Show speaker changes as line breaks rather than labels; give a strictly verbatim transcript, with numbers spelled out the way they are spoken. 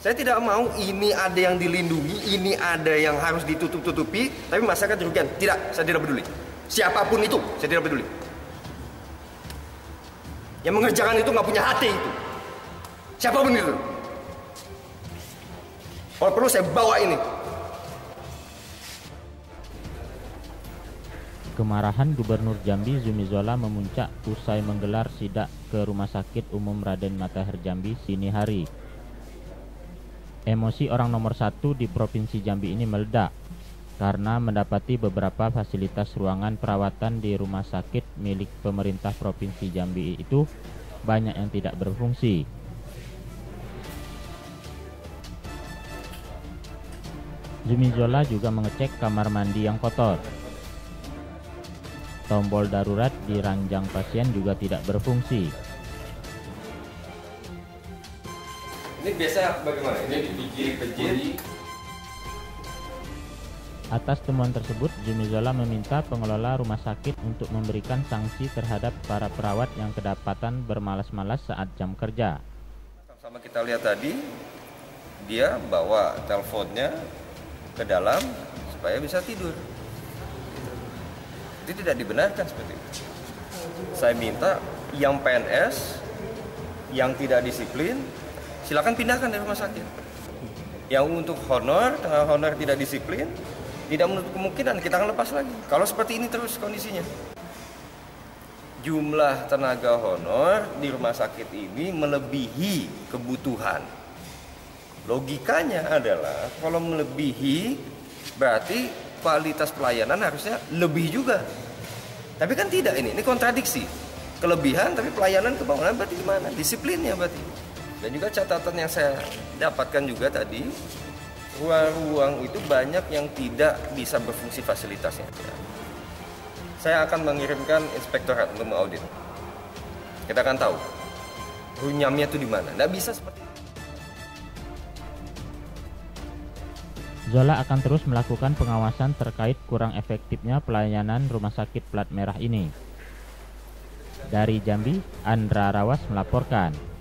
Saya tidak mau ini ada yang dilindungi, ini ada yang harus ditutup-tutupi, tapi masyarakat dirugikan. Tidak, saya tidak peduli. Siapapun itu, saya tidak peduli. Yang mengerjakan itu nggak punya hati itu. Siapapun itu. Kalau perlu saya bawa ini.
Kemarahan Gubernur Jambi Zumi Zola memuncak usai menggelar sidak ke Rumah Sakit Umum Raden Matahir Jambi dini hari. Emosi orang nomor satu di Provinsi Jambi ini meledak karena mendapati beberapa fasilitas ruangan perawatan di rumah sakit milik pemerintah Provinsi Jambi itu banyak yang tidak berfungsi. Zumi Zola juga mengecek kamar mandi yang kotor. Tombol darurat di ranjang pasien juga tidak berfungsi.
Ini biasa bagaimana? Ini di kiri-kiri.
Atas temuan tersebut, Zumi Zola meminta pengelola rumah sakit untuk memberikan sanksi terhadap para perawat yang kedapatan bermalas-malas saat jam kerja.
Sama kita lihat tadi, dia bawa teleponnya ke dalam supaya bisa tidur. Itu tidak dibenarkan seperti itu. Saya minta yang P N S, yang tidak disiplin, silakan pindahkan dari rumah sakit. Yang untuk honor, tengah honor tidak disiplin, tidak menutup kemungkinan kita akan lepas lagi. Kalau seperti ini terus kondisinya. Jumlah tenaga honor di rumah sakit ini melebihi kebutuhan. Logikanya adalah kalau melebihi berarti kualitas pelayanan harusnya lebih juga. Tapi kan tidak ini, ini kontradiksi. Kelebihan tapi pelayanan kebangunan berarti gimana? Disiplinnya berarti. Dan juga catatan yang saya dapatkan juga tadi, ruang-ruang itu banyak yang tidak bisa berfungsi fasilitasnya. Saya akan mengirimkan inspektorat untuk mengaudit. Kita akan tahu runyamnya itu di mana. Nggak bisa seperti itu.
Zola akan terus melakukan pengawasan terkait kurang efektifnya pelayanan rumah sakit plat merah ini. Dari Jambi, Andra Rawas melaporkan.